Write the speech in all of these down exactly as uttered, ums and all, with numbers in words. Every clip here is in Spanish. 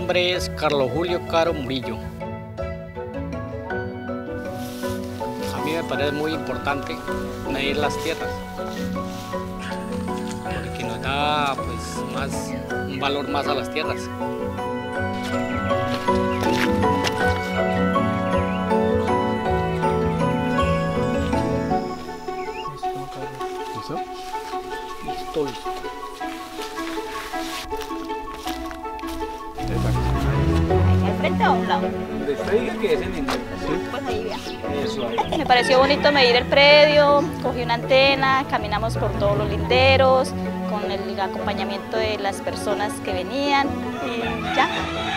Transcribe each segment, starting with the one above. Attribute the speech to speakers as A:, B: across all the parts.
A: nombre es Carlos Julio Caro Murillo. A mí me parece muy importante medir las tierras, porque nos da pues, más, un valor más a las tierras.
B: ¿Listo?
A: Listo, listo.
C: ¿Al frente o a un lado?
B: Donde usted diga que es el intento.
C: Pues ahí vea.
B: Eso ahí.
C: Me pareció bonito medir el predio, cogí una antena, caminamos por todos los linderos, con el acompañamiento de las personas que venían y ya.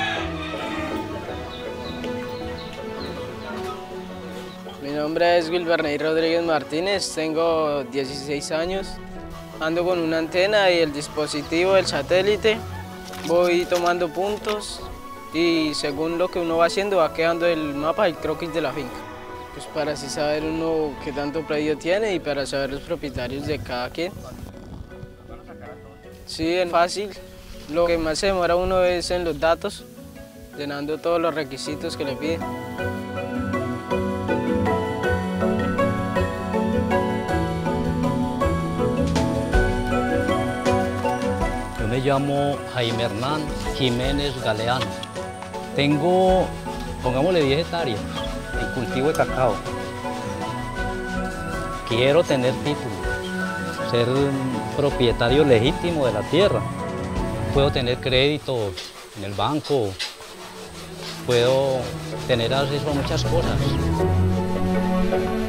D: Mi nombre es Wilberney Rodríguez Martínez, tengo dieciséis años, ando con una antena y el dispositivo del satélite, voy tomando puntos y según lo que uno va haciendo va quedando el mapa, el croquis de la finca. Pues para así saber uno qué tanto predio tiene y para saber los propietarios de cada quien. Sí, es fácil, lo que más se demora uno es en los datos, llenando todos los requisitos que le piden.
E: Yo me llamo Jaime Hernán Jiménez Galeano. Tengo, pongámosle diez hectáreas en cultivo de cacao. Quiero tener título, ser un propietario legítimo de la tierra. Puedo tener créditos en el banco, puedo tener acceso a muchas cosas.